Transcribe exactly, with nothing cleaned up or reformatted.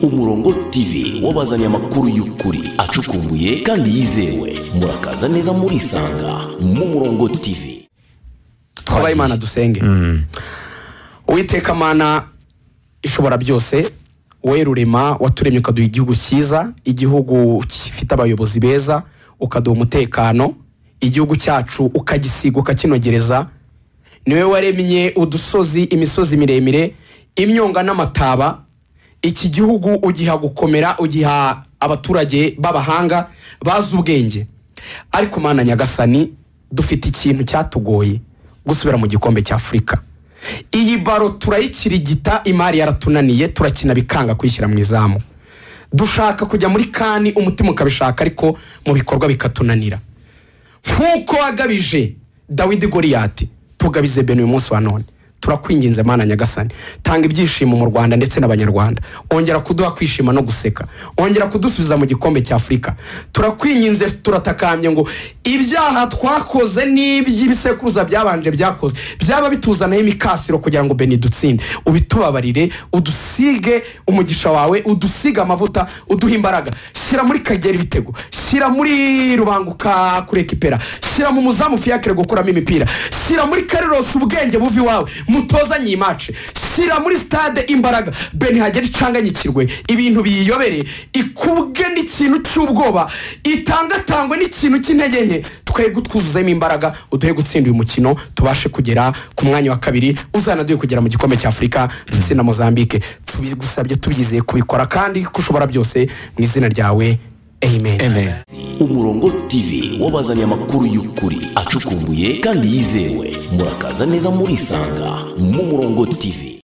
Umurongo T V wabazaniye amakuru y'ukuri acukumbuye kandi yizewe. Murakaza neza muri Sanga mu Murongo T V. Twabaye Imana dusenge. Uwiteka Mana ishobora byose, wowe Rurema waturemye ukaduha igihugu cyiza, igihugu gifite abayobozi beza, ukaduha umutekano, igihugu cyacu ukagisiga ukakinogereza. Niwe waremye udusozi, imisozi miremire, imyonga n'amataba. Iki gihugu ugiha gukomera, ugiha abaturage b'abahanga bazi ubwenge. Ariko Mana Nyagasani, dufite ikintu cyatugoye gusubira mu gikombe cya Afrika. Iyi baro turayikirigita, imari yaratunaniye, turakina bikanga kwishyira mu izamu. Dushaka kujya muri kani, umutima ukabishaka ariko mu bikorwa bikatunanira. Nkuko wagabije Dawidi Goliyati, tugabize bene uyu munsi wa none. Turakwinginze Mana Nyagasani, tanga ibyishimo mu Rwanda ndetse n'abanyarwanda. Ongera kuduha kwishima no guseka, ongera kudusubiza mu gikombe cya Afrika. Turakwinginze, turatakambye ngo ibyaha twakoze n'iby'ibisekuruza byabanje byakoze byaba bituzanaho imikasiro kugira ngo beni dutsinde. Ubitubabarire, udusige umugisha wawe, udusiga amavuta, uduha imbaraga. Shyira muri Kagera ibitego, shyira muri Rubanguka kurekipera, shyira mu muzamu Fiacre gukuramo imipira, shyira muri Carlos ubwenge buvi wawe mutoza nyimace, shyira muri stade imbaraga. Beni hagera icanganyikirwe, ibintu biyobere, ikubwe n'ikintu cy'ubwoba, itangatangwe n'ikintu cy'intege nke. Twe gutwuzuzemo imbaraga, uduhe gutsinda uyu mukino, tubashe kugera ku mwanya wa kabiri, uzanaduye kugera mu gikombe cya Afrika, dutsinda Mozambique. Tubigusabye tubyizeye kubikora kandi kushobora byose mu izina ryawe. Amen. Amen. Umurongo T V wabazaniye amakuru y'ukuri acukumbuye kandi yizewe. Murakaza neza muri Sanga mu Murongo T V.